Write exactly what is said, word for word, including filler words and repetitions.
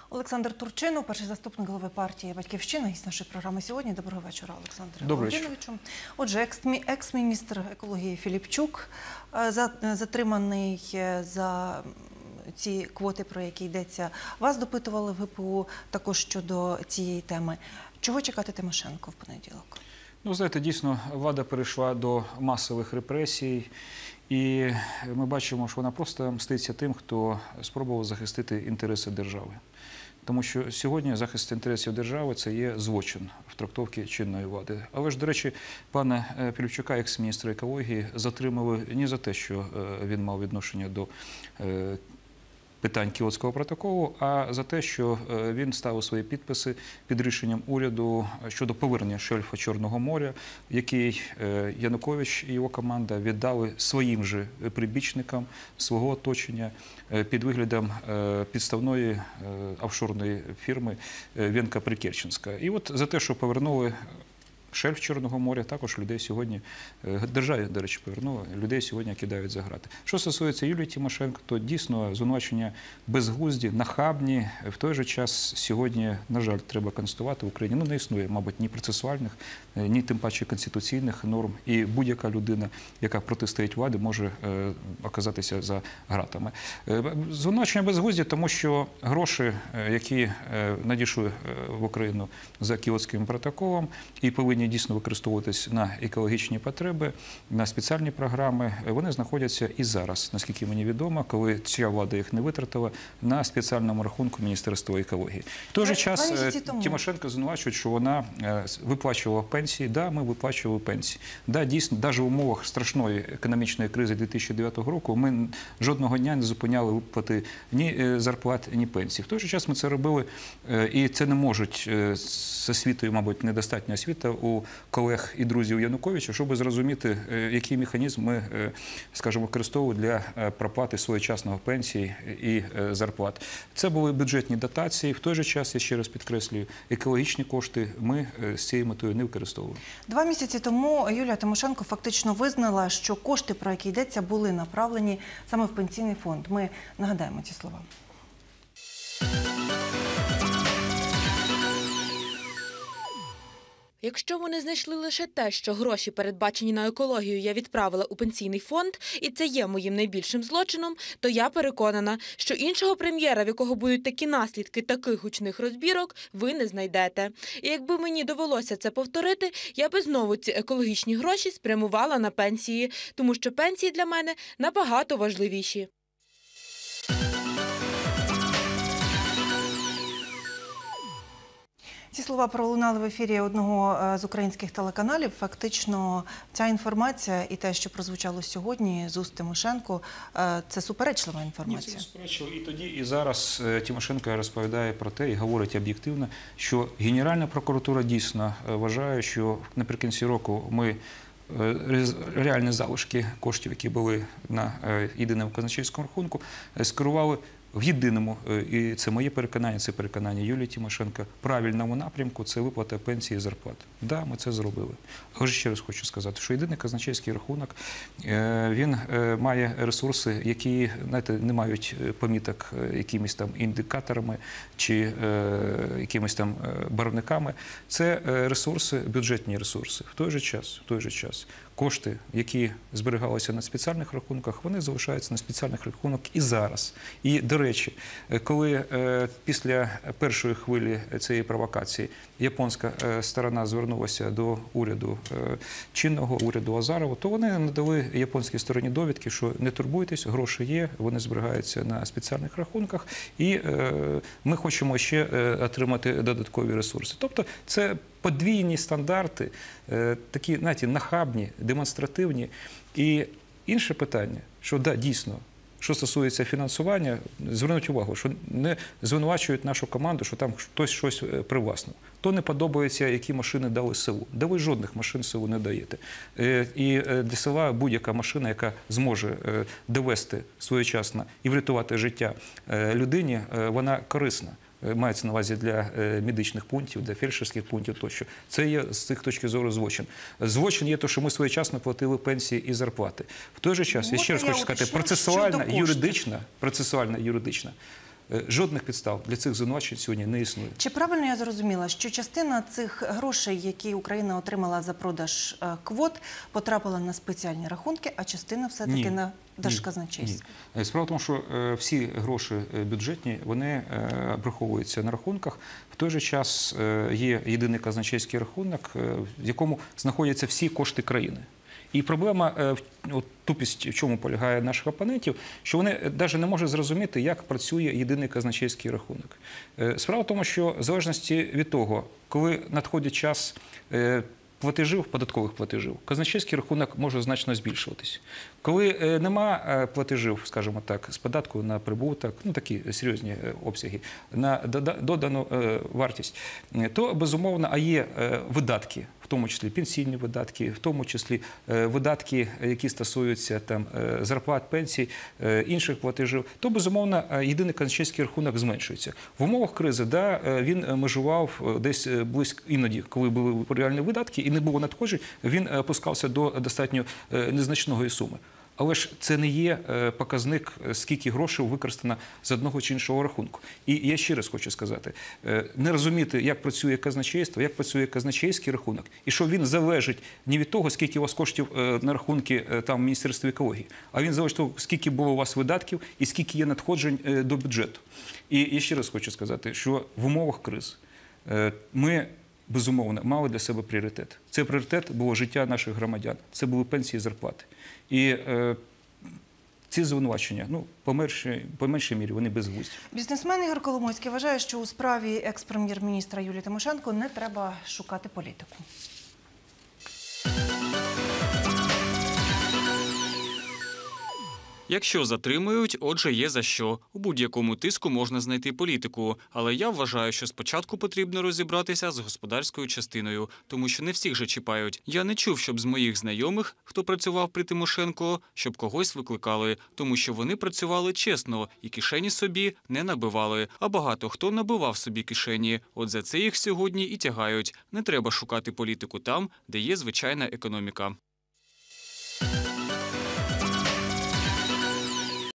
Олександр Турчинов, перший заступник голови партії «Батьківщина», гість нашої програми сьогодні. Доброго вечора, Олександре Володимировичу. Отже, екс-міністр екології Філіпчук затриманий за ці квоти, про які йдеться. Вас допитували в ГПУ також щодо цієї теми. Чого чекати Тимошенко в понеділок? Ну, знаєте, дійсно, влада перейшла до масових репресій. І ми бачимо, що вона просто мститься тим, хто спробував захистити інтереси держави. Тому що сьогодні захист інтересів держави – це є злочин в трактовці чинної влади. Але ж, до речі, пана Філіпчука, екс-міністра екології, затримали не за те, що він мав відношення до питань Кіотського протоколу, а за те, що він ставив свої підписи під рішенням уряду щодо повернення шельфа Чорного моря, який Янукович і його команда віддали своїм же прибічникам свого оточення під виглядом підставної офшорної фірми Венка Прикерченська. І от за те, що повернули шельф Чорного моря, також людей сьогодні, державі, до речі, повернула, людей сьогодні кидають за грати. Що стосується Юлії Тимошенко, то дійсно звинувачення безглузді, нахабні. В той же час сьогодні, на жаль, треба констатувати, в Україні ну, не існує, мабуть, ні процесуальних, ні тим паче конституційних норм. І будь-яка людина, яка протистоїть владі, може е, оказатися за гратами. Е, звинувачення безглузді, тому що гроші, які е, надійшли в Україну за Кіотським протоколом і повинні дійсно використовуватись на екологічні потреби, на спеціальні програми, вони знаходяться і зараз, наскільки мені відомо, коли ця влада їх не витратила, на спеціальному рахунку Міністерства екології. В той же час Тимошенко звинувачують, що вона виплачувала пенсії. Да, ми виплачували пенсії. Да, дійсно, навіть в умовах страшної економічної кризи дві тисячі дев'ятого року ми жодного дня не зупиняли виплати ні зарплат, ні пенсій. В той же час ми це робили, і це не можуть з освітою, мабуть, недостатня освіта у колег і друзів Януковича, щоб зрозуміти, який механізм ми, скажімо, використовуємо для проплати своєчасного пенсії і зарплат. Це були бюджетні дотації. В той же час, я ще раз підкреслюю, екологічні кошти ми з цією метою не використовуємо. Два місяці тому Юлія Тимошенко фактично визнала, що кошти, про які йдеться, були направлені саме в пенсійний фонд. Ми нагадаємо ці слова. Якщо вони знайшли лише те, що гроші, передбачені на екологію, я відправила у пенсійний фонд, і це є моїм найбільшим злочином, то я переконана, що іншого прем'єра, в якого будуть такі наслідки таких гучних розбірок, ви не знайдете. І якби мені довелося це повторити, я би знову ці екологічні гроші спрямувала на пенсії, тому що пенсії для мене набагато важливіші. Ці слова пролунали в ефірі одного з українських телеканалів. Фактично, ця інформація і те, що прозвучало сьогодні з уст Тимошенко, це суперечлива інформація. Ні, це суперечливо. І тоді, і зараз Тимошенко розповідає про те і говорить об'єктивно, що Генеральна прокуратура дійсно вважає, що наприкінці року ми реальні залишки коштів, які були на єдиному казначейському рахунку, скерували в єдиному, і це моє переконання, це переконання Юлії Тимошенко, правильному напрямку – це виплата пенсії і зарплат. Так, да, ми це зробили. Але ж ще раз хочу сказати, що єдиний казначейський рахунок, він має ресурси, які, знаєте, не мають поміток якимись там індикаторами чи якимись там барвниками. Це ресурси, бюджетні ресурси. В той же час, в той же час кошти, які зберігалися на спеціальних рахунках, вони залишаються на спеціальних рахунках і зараз. І, до речі, коли е, після першої хвилі цієї провокації японська е, сторона звернулася до уряду, е, чинного уряду Азарова, то вони надали японській стороні довідки, що не турбуйтесь, гроші є, вони зберігаються на спеціальних рахунках, і е, ми хочемо ще е, отримати додаткові ресурси. Тобто це подвійні стандарти, е, такі, знаєте, нахабні, демонстративні. І інше питання, що, да, дійсно, що стосується фінансування, звернуть увагу, що не звинувачують нашу команду, що там хтось щось привласнив. То не подобається, які машини дали селу. Да ви жодних машин селу не даєте. І для села будь-яка машина, яка зможе довести своєчасно і врятувати життя людині, вона корисна. Мається на увазі для медичних пунктів, для фельдшерських пунктів тощо. Це є з цих точки зору злочин. Злочин є те, що ми своєчасно платили пенсії і зарплати. В той же час, я ще раз хочу сказати, процесуальна, юридична, процесуальна, юридична, Жодних підстав для цих звинувачень сьогодні не існує. Чи правильно я зрозуміла, що частина цих грошей, які Україна отримала за продаж квот, потрапила на спеціальні рахунки, а частина все-таки на держказначейську? Ні. Справа в тому, що всі гроші бюджетні, вони обраховуються на рахунках. В той же час є єдиний казначейський рахунок, в якому знаходяться всі кошти країни. І проблема, от, тупість в чому полягає наших опонентів, що вони навіть не можуть зрозуміти, як працює єдиний казначейський рахунок. Справа в тому, що в залежності від того, коли надходить час платежів, податкових платежів, казначейський рахунок може значно збільшуватись. Коли нема платежів, скажімо так, з податку на прибуток, ну такі серйозні обсяги, на додану вартість, то безумовно, а є видатки, в тому числі пенсійні видатки, в тому числі видатки, які стосуються там зарплат, пенсій, інших платежів, то безумовно єдиний казначейський рахунок зменшується. В умовах кризи, да, він межував десь близько іноді, коли були реальні видатки і не було надходжень, він опускався до достатньо незначної суми. Але ж це не є показник, скільки грошей використано з одного чи іншого рахунку. І я ще раз хочу сказати, не розуміти, як працює казначейство, як працює казначейський рахунок, і що він залежить не від того, скільки у вас коштів на рахунки там, в Міністерстві екології, а він залежить від того, скільки було у вас видатків і скільки є надходжень до бюджету. І я ще раз хочу сказати, що в умовах криз ми безумовно, мали для себе пріоритет. Цей пріоритет було життя наших громадян, це були пенсії і зарплати. І е, ці звинувачення, ну, по меншій, по меншій мірі, вони безглузді. Бізнесмен Ігор Коломойський вважає, що у справі екс-прем'єр-міністра Юлії Тимошенко не треба шукати політику. Якщо затримують, отже, є за що. У будь-якому тиску можна знайти політику. Але я вважаю, що спочатку потрібно розібратися з господарською частиною, тому що не всіх же чіпають. Я не чув, щоб з моїх знайомих, хто працював при Тимошенко, щоб когось викликали, тому що вони працювали чесно і кишені собі не набивали. А багато хто набивав собі кишені. От за це їх сьогодні і тягають. Не треба шукати політику там, де є звичайна економіка.